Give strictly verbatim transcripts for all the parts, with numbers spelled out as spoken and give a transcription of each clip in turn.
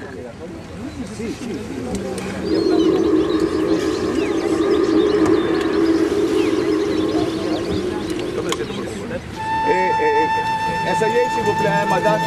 Sí, sí. Eh, eh, essayez s'il vous plaît, madame.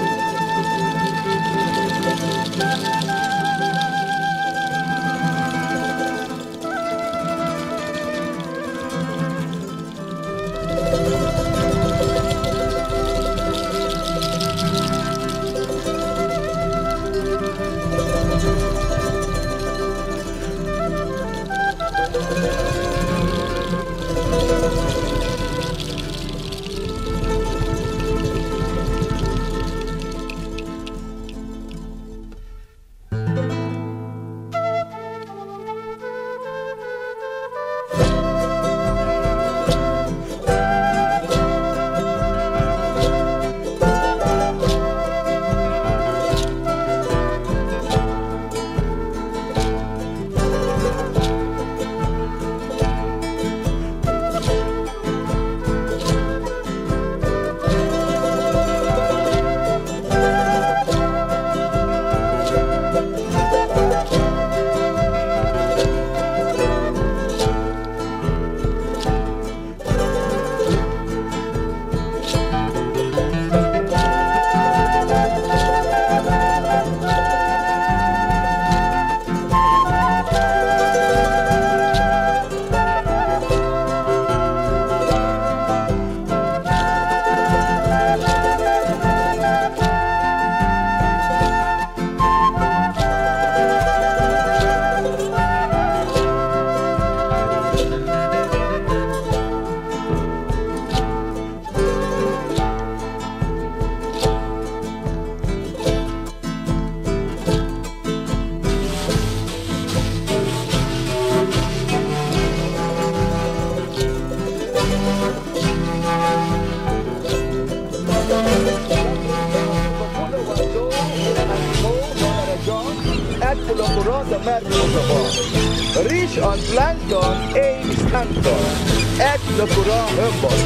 Riche en plancton et extincton, et le courant Humboldt.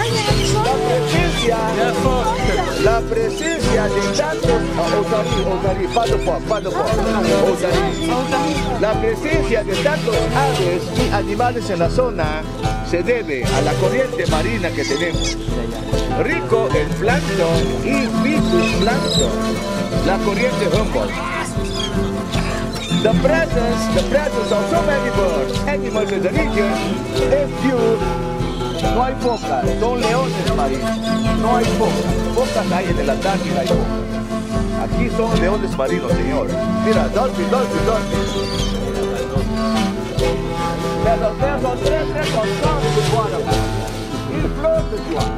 La presencia, la presencia de tantos, Otarí, Otarí, pas de poids, pas de poids, Otarí. La presencia de tantos aves y animales en la zona se debe a la corriente marina que tenemos, rico en plancton y fitoplancton, la corriente Humboldt. The presence, the presence of so many birds, animals in the region is due. No hay focas, son leones marinos. No hay focas. Focas hay en el Atlántico, hay focas. Aquí son leones marinos, señor. Mira, dolphin, dolphin, dolphin. Les dolphins sont très très contents de te voir là-bas. Ils pleurent de toi.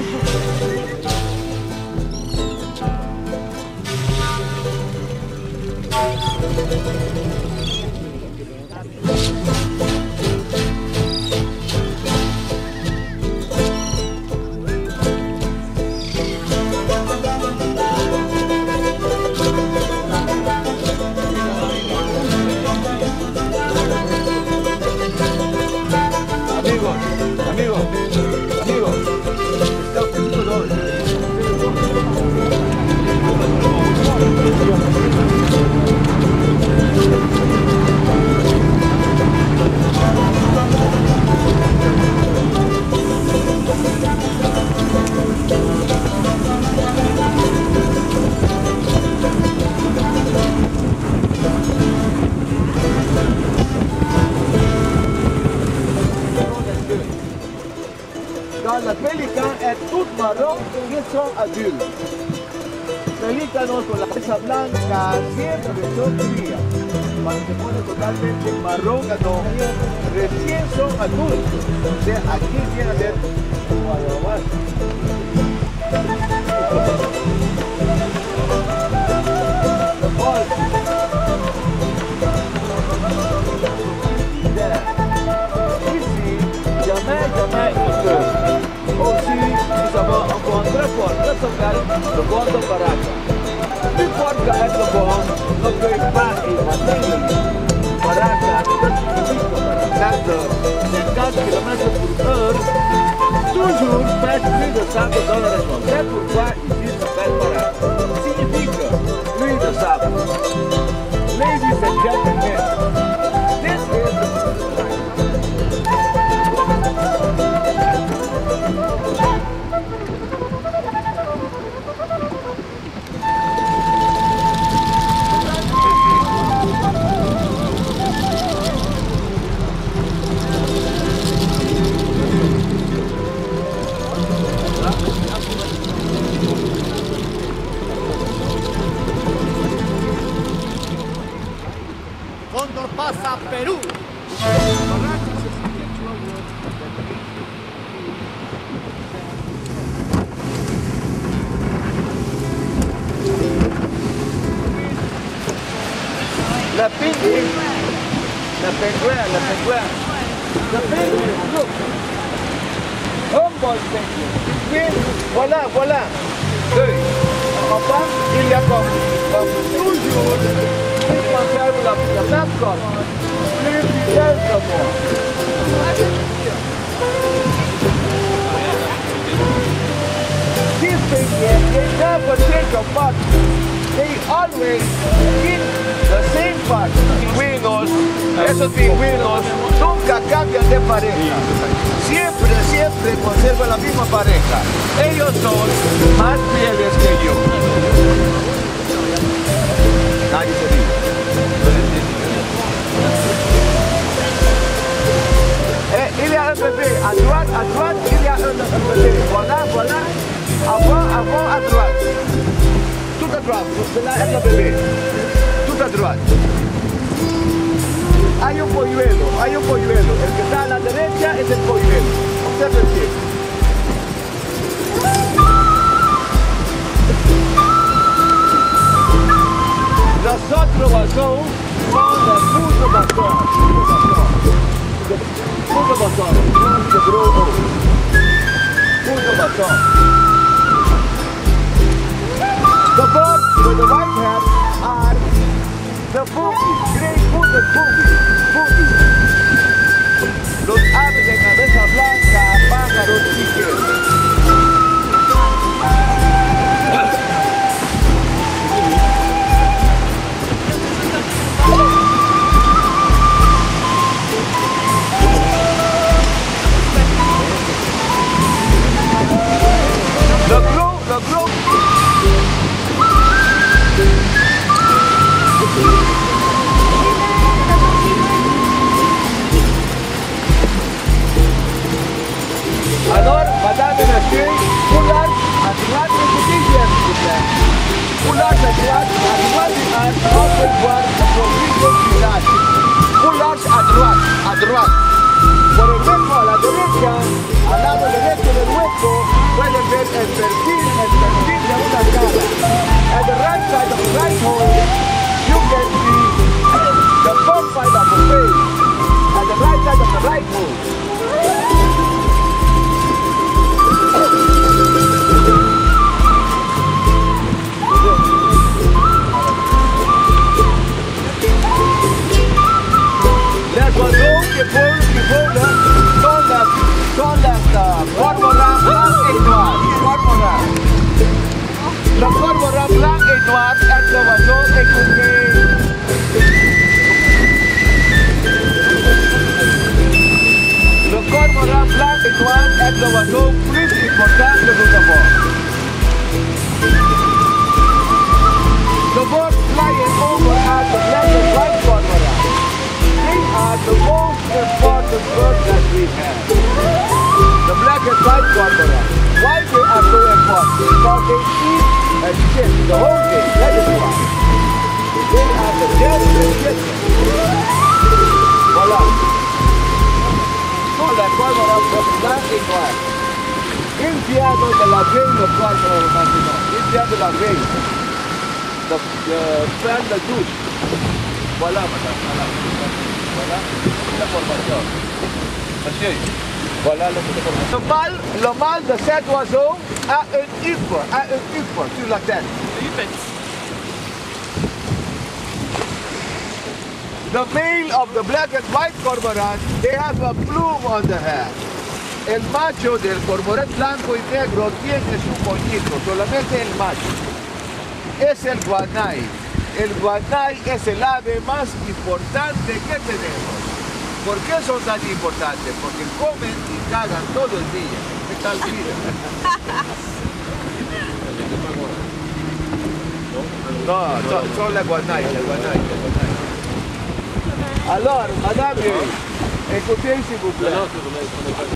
Amigos, amigos, amigos, está un poquito doble. Quand le pélican est tout marron, ils sont adultes. Pelícanos con la cabeza blanca siempre de sonría. Cuando se pone totalmente marrón, no, recién son adultos. O sea, aquí viene a ser guayabas. Ici, jamais, jamais ne peut. Aussi, nous avons encore un très fort, très s'appelle le bon de Baraka. Plus fort qu'être le bon ne peut pas y atteindre. Baraka, cinquante kilomètres par heure, toujours pèse plus de sable dans la région. C'est pourquoi ici s'appelle Baraka. Signifie pluie de sable. para Perú. La penguin, la penguin, la penguin, la penguin, look. Humboldt penguin. Bien, voilà, voilà. Oui. Enfin, il y a comme, comme toujours, il conserve la, la même chose, plus fidèle que moi. This penguin, they never take a part. They always eat the same part. Pingüinos, esos pingüinos nunca cambian de pareja. Siempre, siempre conservan la misma pareja. Ellos son más fieles que yo. Nadie se ríe. Eh, il y a un bébé à droite, à droite, il y a un bébé. Voilà, voilà. Avant, avant, à droite. Tout à droite, cela es la bebé. Tout à droite. Hay un polluelo, hay un polluelo. El que está a la derecha es el polluelo. Observe el pie. Los otros son los putos bastones. Putos bastones. Putos bastones. Putos bastones. The birds with the white hat are the boogies, grey-footed boogies, boogies. Los aves de cabeza blanca, pájaros chiqueros. The group, the group. Alors, madame et monsieur, coulage à droite et quotidienne, s'il vous plaît. Coulage à droite, à droite du âge, on peut voir le profil du village. Coulage à droite, à droite. Por el hueco a la derecha, al lado derecho del hueco, pueden ver el perfil, el perfil de una cara. At the right side of the right hole, you can see the front side of the face. At the right side of the right hole. Les oiseaux qui volent, qui volent sont las, sont las uh, cormorans blancs et noirs. Cormorans. Le cormoran blanc et noir est l'oiseau écouté. Le cormoran blanc et noir est l'oiseau plus important que nous avons. The birds flying over are the black and white cormorants. They are the most important birds that we have. The black and white cormorants. Why they are so important? Because they eat and shit the whole day. That is why. They are the dead and shit. Voilà. Son les cormorants blancs et noirs. Il vient de la veille le cormoran maintenant. Il vient de la veille. De, de prendre la douche. Voilà, madame. Voilà. Voilà l'information. Monsieur, voilà l'information. Le mâle, le mâle de cet oiseau a un huppe, a un huppe sur la tête. The male of the black and white cormorant, they have a plume on the head. El macho del cormorán blanco y negro tiene su moñito, solamente el macho. Es el guanay. El guanay es el ave más importante que tenemos. ¿Por qué son tan importantes? Porque comen y cagan todo el día. ¿Qué tal vida? No, son, son la guanay, la guanay, la guanay. Alors, madame, écoutez s'il vous plaît.